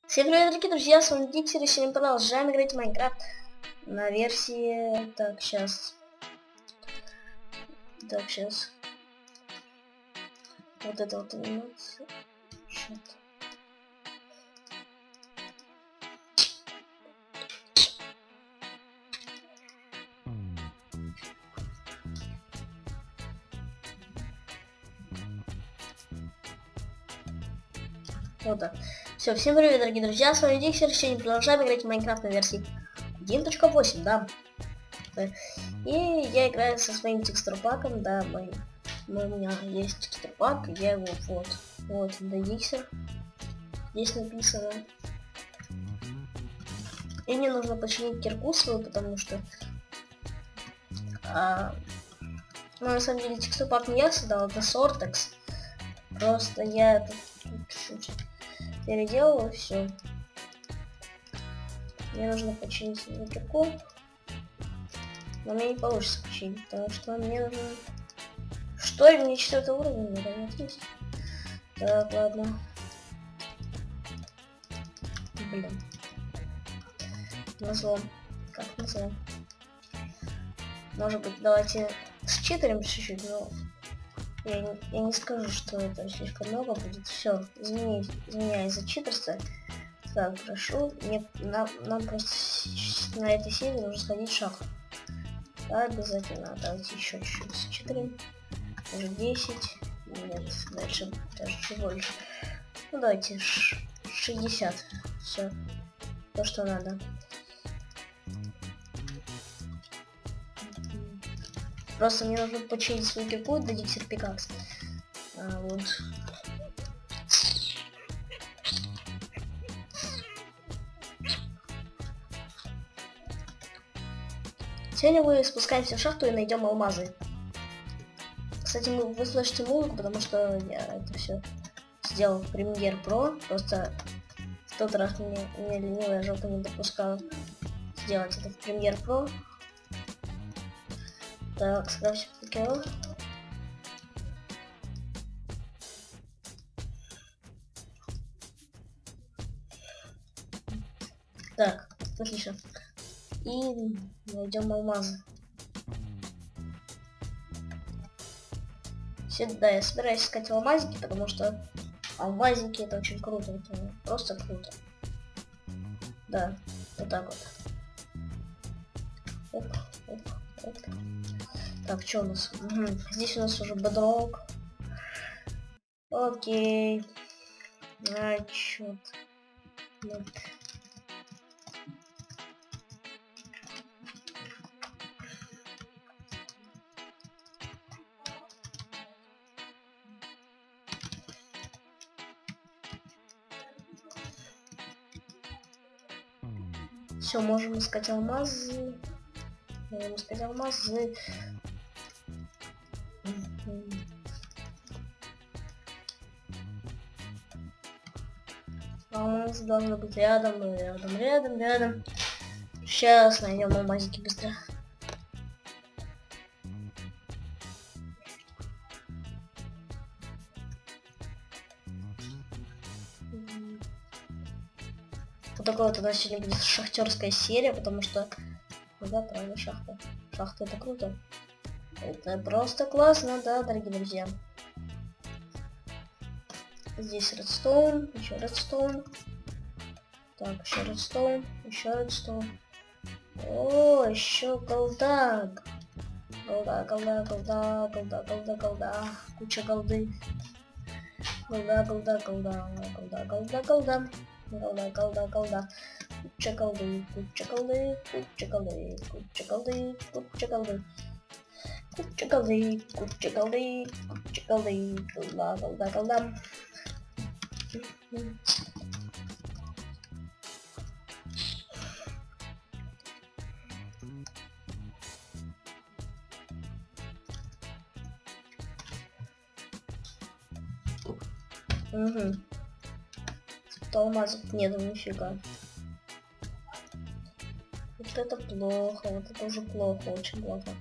Всем привет, дорогие друзья, с вами Диксер, и сегодня продолжаем играть в Майнкрафт на версии... Так, сейчас. Вот это вот анимация. Что-то. Вот так. Все, всем привет, дорогие друзья, с вами Диксер, сегодня продолжаем играть в Майнкрафт на версии 1.8, да. И я играю со своим текстурпаком, да, у меня есть текстурпак, я его вот, Диксер, здесь написано. И мне нужно починить кирку свою, потому что, ну, на самом деле текстурпак не я создал, это Sordexx, просто я это чуть-чуть переделал и все. Мне нужно починить свою кирку. Но мне не получится починить, потому что мне нужно... Что ли, мне 4 уровень надо найти? Так, ладно. Блин. Назвал. Как назвал? Может быть, давайте считаем чуть-чуть, но... Я не скажу, что это слишком много будет. Все, извиняюсь за читерство. Так, прошу. Нам просто на этой серии нужно сходить в шахту. Да, обязательно. Давайте еще чуть-чуть считаем. Уже 10. Нет, дальше даже чуть больше. Ну давайте 60. Все. То, что надо. Просто мне нужно починить свою кирку до Dixer Pickaxe. Вот. Сегодня мы спускаемся в шахту и найдем алмазы. Кстати, вы слышите музыку, потому что я это все сделал в Premiere Pro. Просто в тот раз мне ленивая жопа не допускала сделать это в Premiere Pro. Так, скрафтим покемон. Так, отлично. И найдем алмазы. Да, я собираюсь искать алмазики, потому что алмазики это очень круто, это просто круто. Да, вот так вот. Оп, оп, оп. Так, что у нас? Здесь у нас уже бедрок. Окей. Значит. Вот. Все, можем искать алмазы. Можем искать алмазы. Алмаз должен быть рядом. Сейчас найдем алмазики быстро. Вот такой вот у нас сегодня будет шахтерская серия, потому что, да, правда, шахта. Шахта это круто. Это просто классно, да, дорогие друзья. Здесь редстоун, еще редстоун. Так, еще редстоун, еще редстоун. О, еще голда. Голда. Куча голды. Голда. Куча голды. Голда. Угу. Алмазов нет, нифига. Вот это плохо, вот это уже плохо, очень плохо.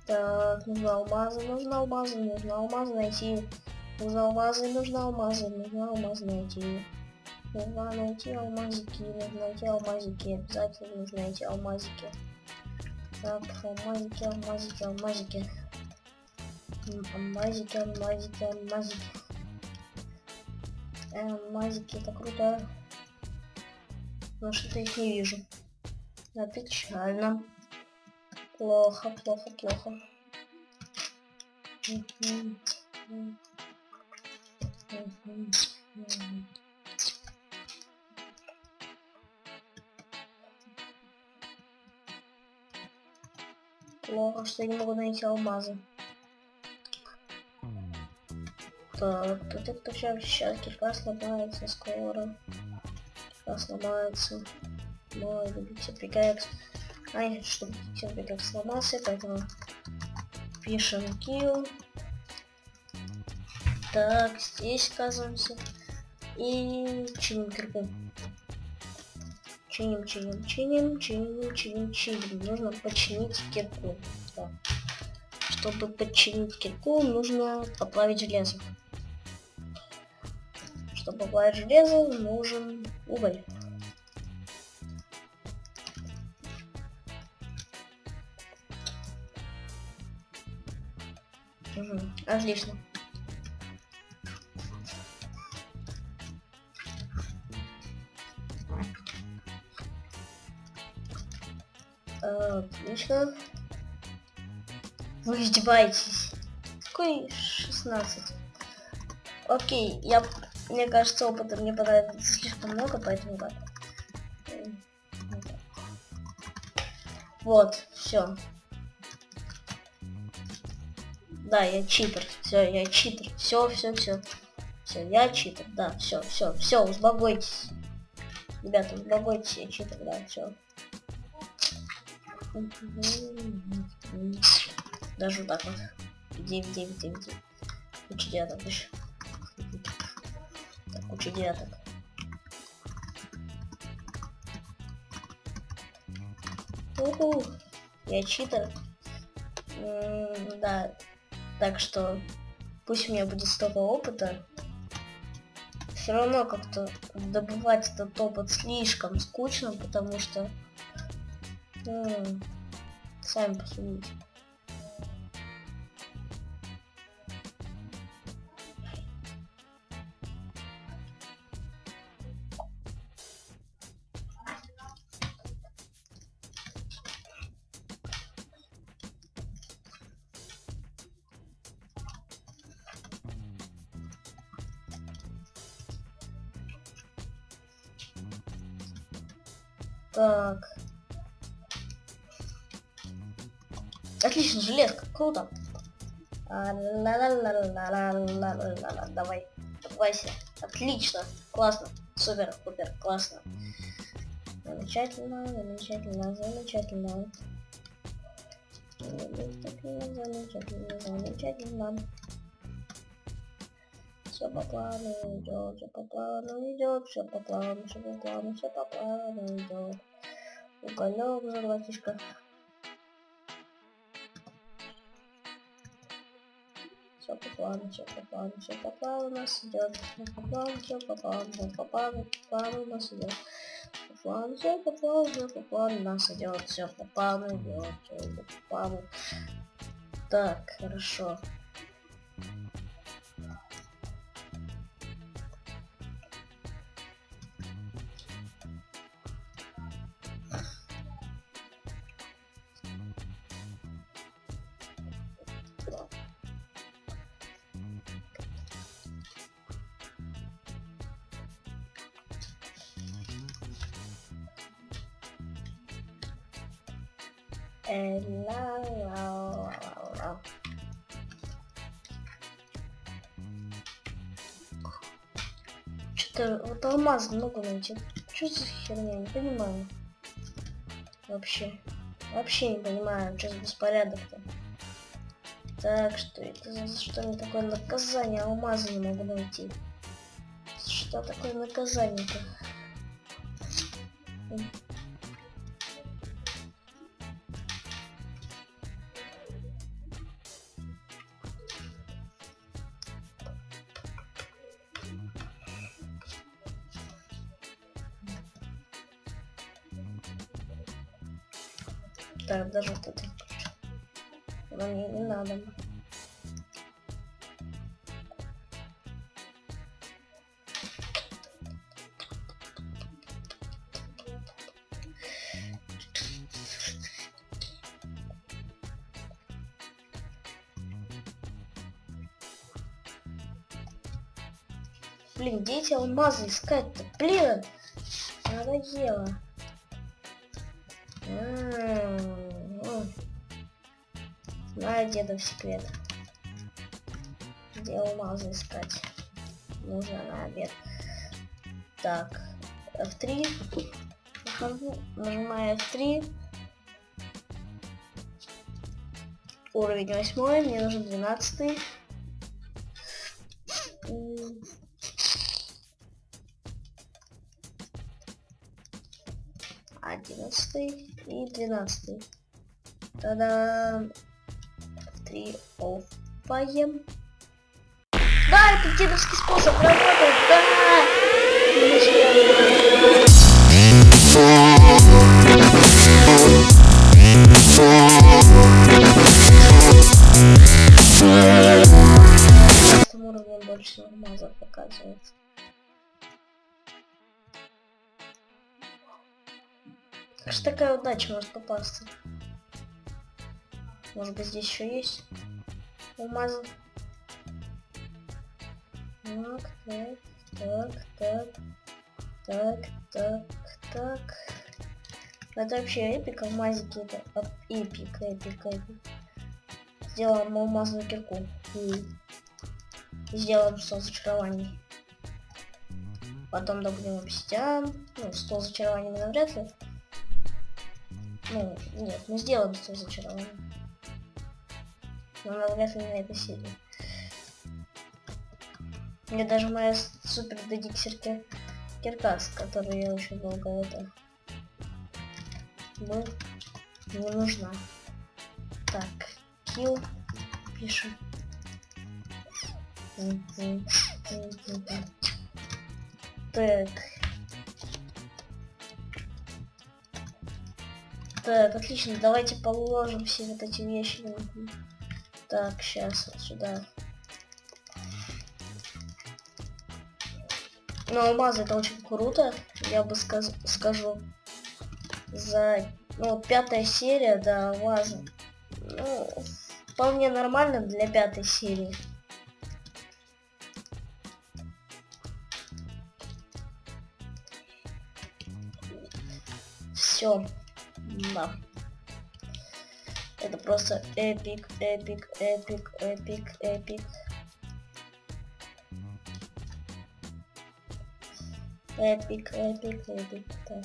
Так, нужны алмазы, найти. Нужны алмазы найти. Нужно найти алмазики, обязательно нужно найти алмазики. Так, алмазики. Алмазики, это круто. Но что-то их не вижу. Да, печально. Плохо. Плохо, что я не могу найти алмазы. Так, тут это сейчас кирка сломается скоро. Сломается. Но любите пикакс. Ай, чтобы пикакс сломался, поэтому пишем kill. Так, здесь оказываемся. И чиним кирку. Чиним. Нужно починить кирку. Да. Чтобы починить кирку, нужно поплавить железо. Чтобы поплавить железо, нужен уголь. Отлично. Отлично. Вы издеваетесь. Какой 16? Окей, мне кажется, опыта мне понадобится слишком много, поэтому так. Вот, все. Да, я читер. Все, я читер. Все, я читер. Да, все, успокойтесь. Ребята, успокойтесь, я читер, да, все. Даже вот так вот. Иди. Куча девяток еще. Так, куча девяток. Уху, я читер. Да. Так что пусть у меня будет столько опыта. Все равно как-то добывать этот опыт слишком скучно, потому что сами посудите. Так. Отлично, железка, круто. Давай, давайся. Отлично, классно, супер, классно. Замечательно. Все по плану идет, все по плану идет. Уголек, золотишко. Все по плану у нас идет. Все по плану у нас идет. Все по плану у нас идет. Все по плану. Так, хорошо. Что-то вот алмаз много найти. Что за херня? Не понимаю. Вообще не понимаю, что за беспорядок-то. Так, что это за что мне такое наказание? Алмазы не могу найти. Что такое наказание-то? Так, даже вот это включу. Но мне не надо. Блин, где эти алмазы искать-то? Блин! Надоело. Знаю дедов секрет. Где алмазы искать? Нужно на обед. Так, F3. Нажимаю F3. Уровень 8, мне нужен 12. 11 и 12. Тогда 3 офаем. Да, это дедовский способ работает, да! На уровне больше алмазов показывается. Аж такая удача может попасться. Может быть, здесь еще есть алмазы. Так. Это вообще эпик, алмазики, это эпик. Сделаем алмазную кирку. И сделаем 100 зачарований. Потом добудем обсидиан. Ну, 100 зачарований навряд ли. Ну, нет, мы сделаем 100 зачарований. Но навряд ли на этой серии. Мне даже моя супер дедиксер киркас, которую я очень долго это был, не нужна. Так, kill пишем. Так, отлично, давайте положим все вот эти вещи. Так, сейчас вот сюда. Но алмазы это очень круто, я бы скажу. За, ну, 5-я серия, да, алмазы. Ну, вполне нормально для 5-й серии. Все. Да. Это просто эпик. Так.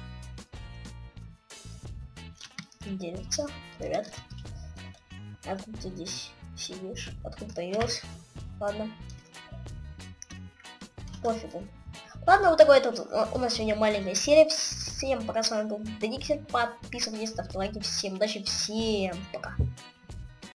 Делится. Привет. Откуда ты здесь сидишь? Откуда появился? Ладно. Пофигу. Ладно, вот такой тут у нас сегодня маленькая серия. Всем пока, с вами был Дедиксер. Подписывайтесь, ставьте лайки. Всем удачи, всем пока.